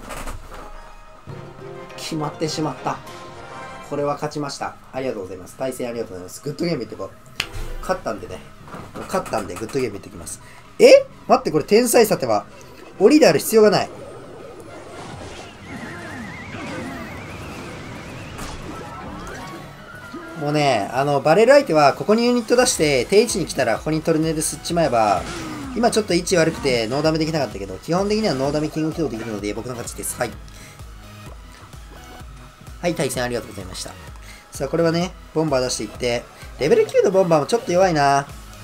決まってしまった。これは勝ちました。ありがとうございます。対戦ありがとうございます。グッドゲームいってこう。勝ったんでね。勝ったんで、グッドゲームいってきます。え待って、これ天才さては、オリである必要がない。もうね、あの、バレる相手は、ここにユニット出して、定位置に来たら、ここにトルネで吸っちまえば、今ちょっと位置悪くて、ノーダメできなかったけど、基本的にはノーダメキング起動できるので、僕の勝ちです。はい。 はい、対戦ありがとうございました。さあ、これはね、ボンバー出していって、レベルきゅうのボンバーもちょっと弱いな。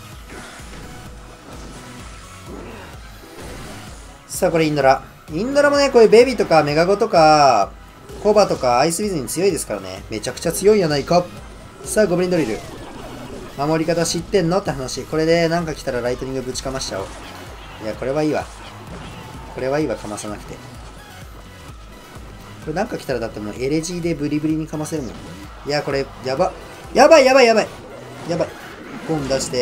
さあ、これインドラ。インドラもね、こういうベビーとかメガゴとか、コバとかアイスビズに強いですからね。めちゃくちゃ強いやないか。さあ、ゴブリンドリル。守り方知ってんのって話。これでなんか来たらライトニングぶちかましちゃおう。いや、これはいいわ。これはいいわ、かまさなくて。これなんか来たらだってもうエレジーでブリブリにかませるもん。いや、これ、やば。やばいやばいやばい。やばい。ボン出して。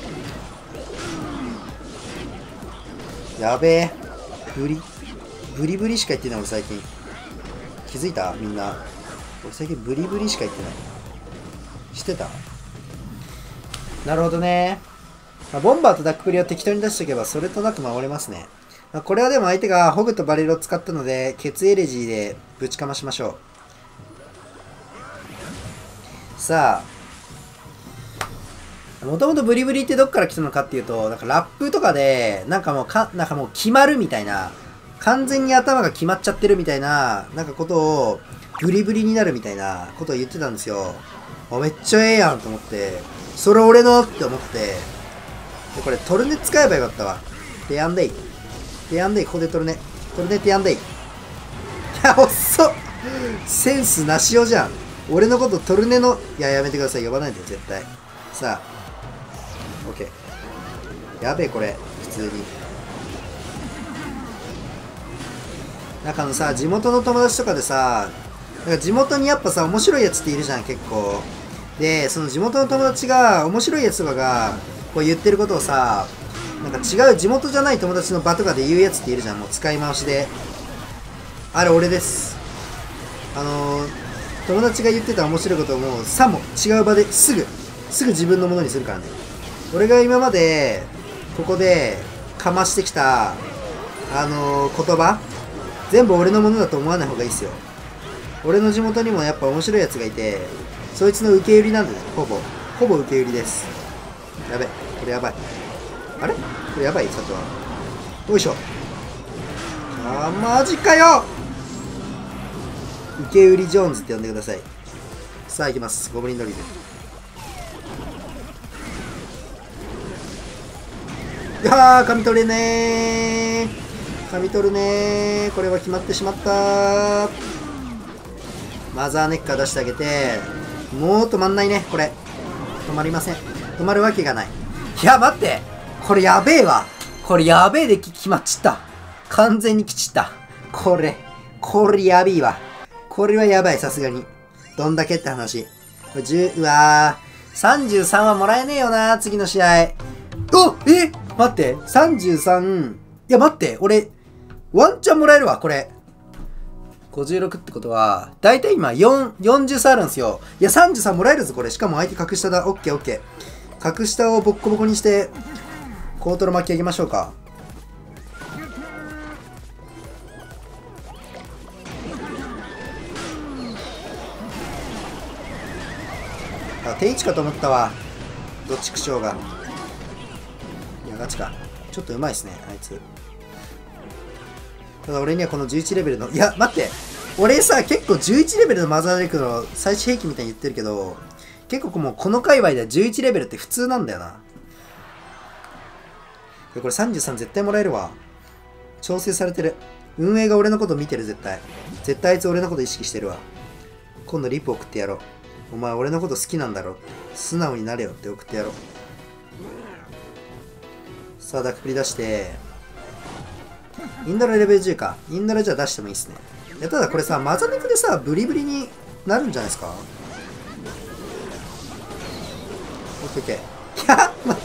やべえ。ブリ、ブリブリしか言ってない俺最近。気づいたみんな。俺最近ブリブリしか言ってない。知ってた？なるほどね。まあ、ボンバーとダックプリを適当に出しておけばそれとなく守れますね。まあ、これはでも相手がホグとバレルを使ったので、ケツエレジーでぶちかましましょう。さあ、もともとブリブリってどっから来たのかっていうと、なんかラップとかで、なんかもうか、なんかもう決まるみたいな、完全に頭が決まっちゃってるみたいな、なんかことを、ブリブリになるみたいなことを言ってたんですよ。あ、めっちゃええやんと思って、それ俺のって思って、で、これトルネ使えばよかったわ。でやんでい。でやんでい、ここでトルネ。トルネってやんでい。いや、遅っセンスなしおじゃん。俺のことトルネの、いや、やめてください。呼ばないで、絶対。さあ。オッケー。やべえ、これ。普通に。なんかあのさ、地元の友達とかでさ、なんか地元にやっぱさ、面白いやつっているじゃん、結構。で、その地元の友達が、面白いやつとかが、こう言ってることをさ、なんか違う地元じゃない友達の場とかで言うやつっているじゃん、もう使い回しで。あれ、俺です。あのー、友達が言ってた面白いことをもう、さも違う場ですぐ、すぐ自分のものにするからね。俺が今まで、ここで、かましてきた、あのー、言葉、全部俺のものだと思わない方がいいっすよ。俺の地元にもやっぱ面白いやつがいて、そいつの受け売りなんでね、ほぼ。ほぼ受け売りです。やべ、これやばい。あれこれやばい佐藤は。よいしょ。あー、マジかよ受け売りジョーンズって呼んでください。さあ行きます。ゴブリンドリル。いやー、噛み取れねー。噛み取るねー。これは決まってしまったー。マザーネッカー出してあげて、もう止まんないね、これ。止まりません。止まるわけがない。いや、待って。これやべえわ。これやべえで決まっちった。完全にきちった。これ、これやべえわ。これはやばい、さすがに。どんだけって話。これじゅう、うわー。さんじゅうさんはもらえねえよな、次の試合。おえ待って。さんじゅうさん。いや、待って。俺、ワンチャンもらえるわ、これ。ごじゅうろくってことは、だいたい今よん、よんじゅうさんあるんですよ。いや、さんじゅうさんもらえるぞ、これ。しかも相手格下だ。オッケーオッケー。格下をボッコボコにして、コートロ巻き上げましょうか。あ、定位置かと思ったわ。どっちくしょうが。いや、ガチか。ちょっとうまいっすね、あいつ。ただ俺にはこのじゅういちレベルの、いや、待って。俺さ、結構じゅういちレベルのマザーレクの最終兵器みたいに言ってるけど、結構もうこの界隈ではじゅういちレベルって普通なんだよな。これさんじゅうさん絶対もらえるわ。調整されてる。運営が俺のこと見てる、絶対。絶対あいつ俺のこと意識してるわ。今度リップ送ってやろう。お前俺のこと好きなんだろ。素直になれよって送ってやろう。さあ、ダックプリ出して、インドラレベルじゅうか。インドラじゃあ出してもいいっすね。いや、ただこれさ、マザネクでさ、ブリブリになるんじゃないですか？オッケーオッケー。いや、待って。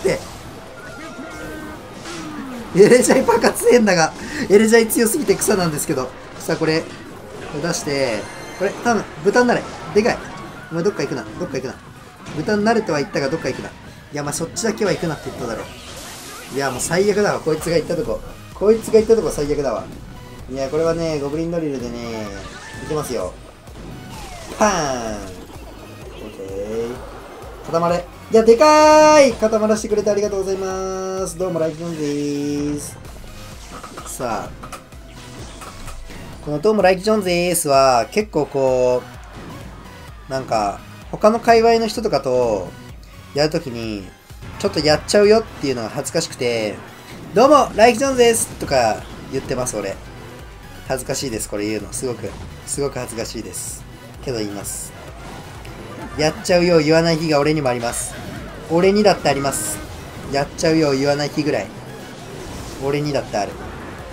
エレジャイバカ強えんだが、エレジャイ強すぎて草なんですけど。さあ、これ、出して、これ、多分、豚になれ。でかい。お前どっか行くな。どっか行くな。豚になれとは言ったが、どっか行くな。いや、まあ、そっちだけは行くなって言っただろう。いや、もう最悪だわ。こいつが行ったとこ。こいつが行ったとこ最悪だわ。いや、これはね、ゴブリンドリルでね、いきますよ。パーン。オッケー。固まれ。いや、でかーい固まらせてくれてありがとうございます。どうも、ライフンでーす。さあ。 このどうもライキジョンズ エーエス は結構こう、なんか、他の界隈の人とかとやるときに、ちょっとやっちゃうよっていうのが恥ずかしくて、どうもライキジョンズですとか言ってます、俺。恥ずかしいです、これ言うの。すごく、すごく恥ずかしいです。けど言います。やっちゃうよう言わない日が俺にもあります。俺にだってあります。やっちゃうよう言わない日ぐらい。俺にだってある。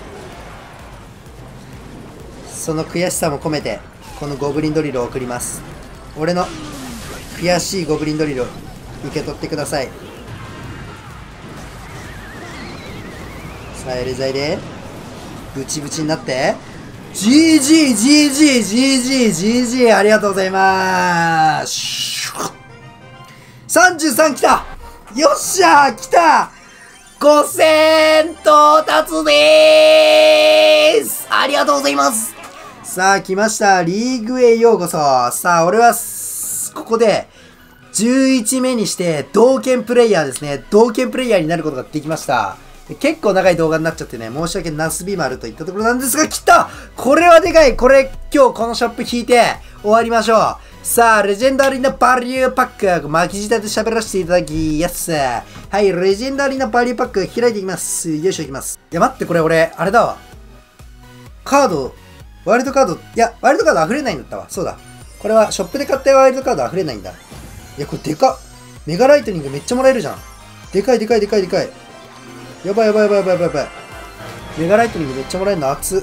その悔しさも込めて、このゴブリンドリルを送ります。俺の悔しいゴブリンドリルを受け取ってください。さあ、エレザイで、ブチブチになって、ジージー、ジージー、ジージー、ジージー、ありがとうございまーす。さんじゅうさん来た、よっしゃー来た、ごせん到達でーす。ありがとうございます。さあ来ました、リーグへようこそ。さあ俺はここでじゅういちめにして同県プレイヤーですね。同県プレイヤーになることができました。結構長い動画になっちゃってね、申し訳なすびまるといったところなんですが、来た、これはでかい。これ今日このショップ引いて終わりましょう。さあ、レジェンダリーなバリューパック、巻き舌で喋らせていただきやす。はい、レジェンダリーなバリューパック開いていきます。よいしょいきます。いや待って、これ俺、あれだわ。カード、ワイルドカード、いや、ワイルドカード溢れないんだったわ。そうだ。これはショップで買ったワイルドカード溢れないんだ。いや、これでかっ。メガライトニングめっちゃもらえるじゃん。でかいでかいでかいでかい。やばいやばいやばいやばいやばい。メガライトニングめっちゃもらえるの熱っ。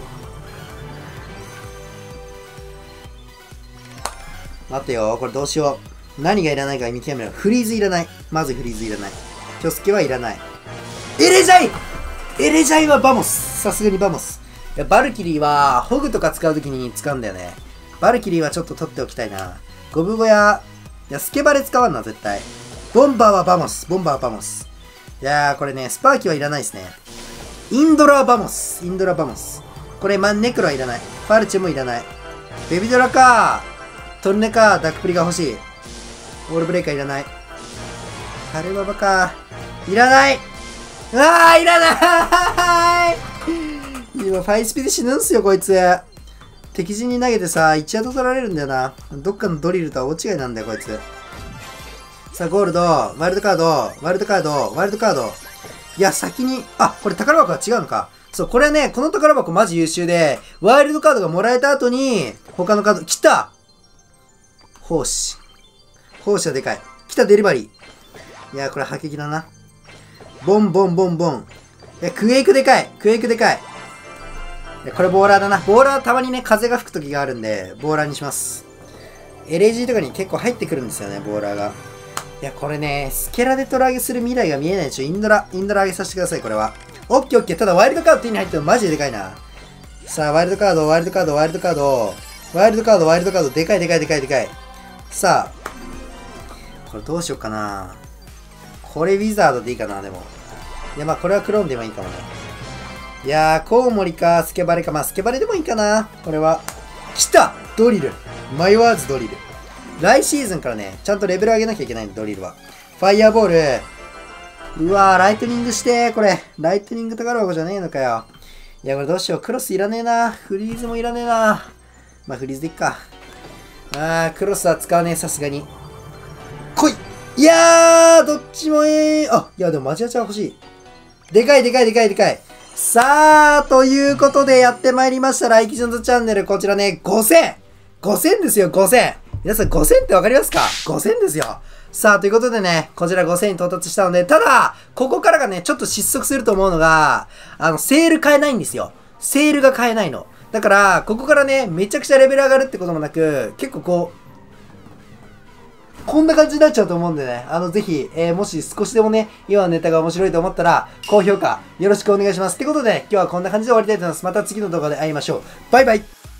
待ってよ、これどうしよう。何がいらないか見極めろ。フリーズいらない。まずフリーズいらない。キョスケはいらない。エレジャイエレジャイはバモス。さすがにバモス。いや、バルキリーは、ホグとか使うときに使うんだよね。バルキリーはちょっと取っておきたいな。ゴブゴや、いや、スケバレ使わんな、絶対。ボンバーはバモス。ボンバーはバモス。いやー、これね、スパーキはいらないですね。インドラはバモス。インドラバモス。これ、マンネクロはいらない。ファルチェもいらない。ベビドラかトルネかダックプリが欲しい。オールブレイカーいらない。カルババかいらない。うわー、いらない今、ファイスピで死ぬんすよ、こいつ。敵陣に投げてさ、いちアウト取られるんだよな。どっかのドリルとは大違いなんだよ、こいつ。さあ、ゴールド、ワイルドカード、ワイルドカード、ワイルドカード。いや、先に、あ、これ宝箱は違うのか。そう、これね、この宝箱マジ優秀で、ワイルドカードがもらえた後に、他のカード、来た奉仕。奉仕はでかい。来たデリバリー。いや、これ破撃だな。ボンボンボンボン。いや、クエイクでかい。クエイクでかい。いや、これボーラーだな。ボーラーはたまにね、風が吹く時があるんで、ボーラーにします。エレジーとかに結構入ってくるんですよね、ボーラーが。いや、これね、スケラでトラ上げする未来が見えないでしょ。インドラ、インドラ上げさせてください、これは。オッケーオッケー。ただ、ワイルドカード手に入ってるのマジででかいな。さあ、ワイルドカード、ワイルドカード、ワイルドカード、ワイルドカード、ワイルドカード、でかいでかいでかいでかい。さあ、これどうしようかな。これウィザードでいいかな、でも。いや、まあ、これはクローンでもいいかもね。いやー、コウモリか、スケバレか。まあ、スケバレでもいいかな。これは。来たドリル。迷わずドリル。来シーズンからね、ちゃんとレベル上げなきゃいけないんだ、ドリルは。ファイヤーボール。うわー、ライトニングしてー、これ。ライトニング宝箱じゃねえのかよ。いや、これどうしよう。クロスいらねえな。フリーズもいらねえな。まあ、フリーズでいっか。あー、クロスは使わねえ、さすがに。来いいやー、どっちもええー。あ、いや、でもマジアチャ欲しい。でかいでかいでかいでかい。さあ、ということでやってまいりました。ライキジョンズチャンネル。こちらね、ごせん !ごせん ですよ、ごせん。皆さんごせんってわかりますか ?ごせん ですよ。さあ、ということでね、こちらごせんに到達したので、ただ、ここからがね、ちょっと失速すると思うのが、あの、セール買えないんですよ。セールが買えないの。だから、ここからね、めちゃくちゃレベル上がるってこともなく、結構こう、こんな感じになっちゃうと思うんでね、あの、ぜひ、えー、もし少しでもね、今のネタが面白いと思ったら、高評価よろしくお願いします。ってことで、今日はこんな感じで終わりたいと思います。また次の動画で会いましょう。バイバイ。